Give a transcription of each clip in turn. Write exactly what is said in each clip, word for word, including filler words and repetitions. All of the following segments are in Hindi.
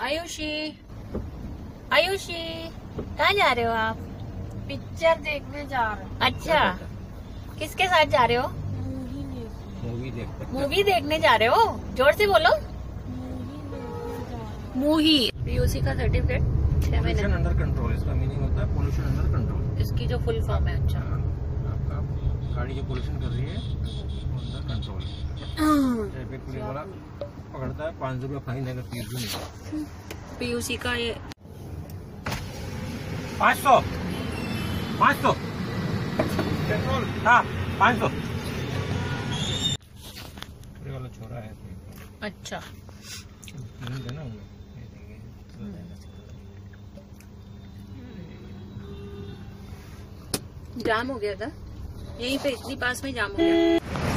आयुषी, आयुषी कहाँ जा रहे हो आप? पिक्चर देखने जा रहे हो? अच्छा, किसके साथ जा रहे हो? मूवी देखने मूवी देखने जा रहे हो? जोर से बोलो। मूवी। पीयूसी का सर्टिफिकेट छह महीने। पोल्यूशन अंडर कंट्रोल, इसका मीनिंग होता है पोल्यूशन अंडर कंट्रोल। इसकी जो फुल फॉर्म है। अच्छा, आपका गाड़ी जो पोल्यूशन कर रही है अंडर कंट्रोल। ट्रैफिक पुलिस वाला पकड़ता है, पाँच सौ रुपया फाइन देगा, तीस भी नहीं। पीयूसी का ये पाँच सौ पाँच सौ पेट्रोल, हाँ पाँच सौ वाला छोरा है। अच्छा, देना जाम हो गया था यहीं पे, इतनी पास में जाम हो गया।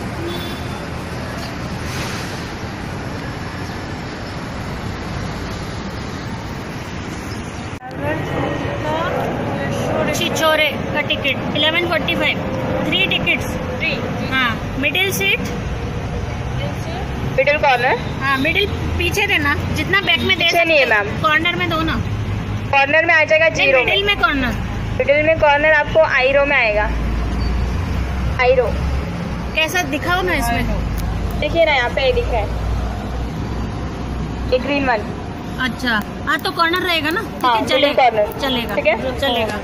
छिछोरे का ticket eleven forty five, three tickets three. हाँ, मिडिल सीट, मिडिल कॉर्नर। हाँ मिडिल पीछे देना, जितना बैक में दे नहीं है मैम, कॉर्नर में दो ना। कॉर्नर में आ जाएगा जीरो। मिडिल में कॉर्नर, मिडिल में कॉर्नर आपको आईरो में आएगा। आईरो कैसा दिखाओ ना इसमें, देखिए ना यहाँ पे दिखा है ये ग्रीन वन। अच्छा हाँ, तो कॉर्नर रहेगा ना। हाँ, चलेगा कॉर्नर चलेगा ठीक है, चलेगा।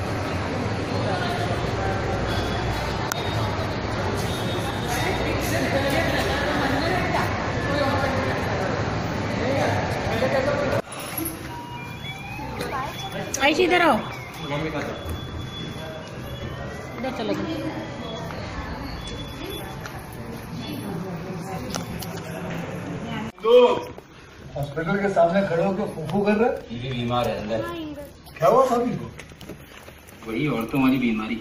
आइशी इधर आओ, इधर चलो। हॉस्पिटल के सामने खड़े होकर फूफू कर रहे। ये बीमार है अंदर। क्या हुआ भाभी को? वही औरतों वाली बीमारी।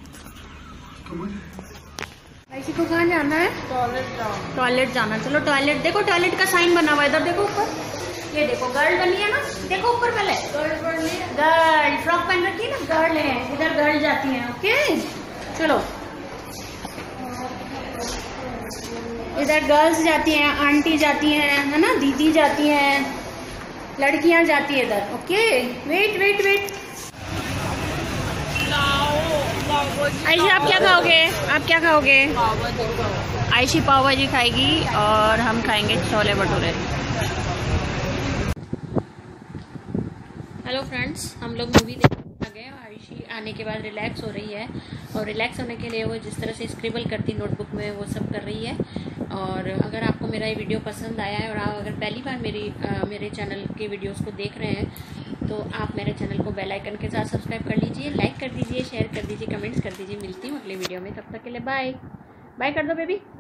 आइशी को कहाँ जाना है? टॉयलेट जाओ। टॉयलेट जाना, चलो टॉयलेट। देखो टॉयलेट का साइन बना हुआ है, इधर देखो ऊपर, ये देखो गर्ल बनी है ना, देखो ऊपर पहले गर्ल फ्रॉक पहन रखी है ना, गर्ल है, इधर गर्ल जाती है। ओके चलो, इधर गर्ल्स जाती हैं, आंटी जाती हैं, है ना, दीदी जाती हैं, लड़कियां जाती है इधर। Okay wait wait wait. Ayshi आप क्या खाओगे? आप क्या खाओगे? आयशी पाव भाजी खाएगी और हम खाएंगे छोले भटूरे। हेलो फ्रेंड्स, हम लोग मूवी देखने आ गए। आयशी आने के बाद रिलैक्स हो रही है, और रिलैक्स होने के लिए वो जिस तरह से स्क्रिबल करती नोटबुक में वो सब कर रही है। और अगर आपको मेरा ये वीडियो पसंद आया है और आप अगर पहली बार मेरी आ, मेरे चैनल के वीडियोस को देख रहे हैं तो आप मेरे चैनल को बेल आइकन के साथ सब्सक्राइब कर लीजिए, लाइक कर दीजिए, शेयर कर दीजिए, कमेंट्स कर दीजिए। मिलती हूँ अगले वीडियो में, तब तक के लिए बाय बाय कर दो बेबी।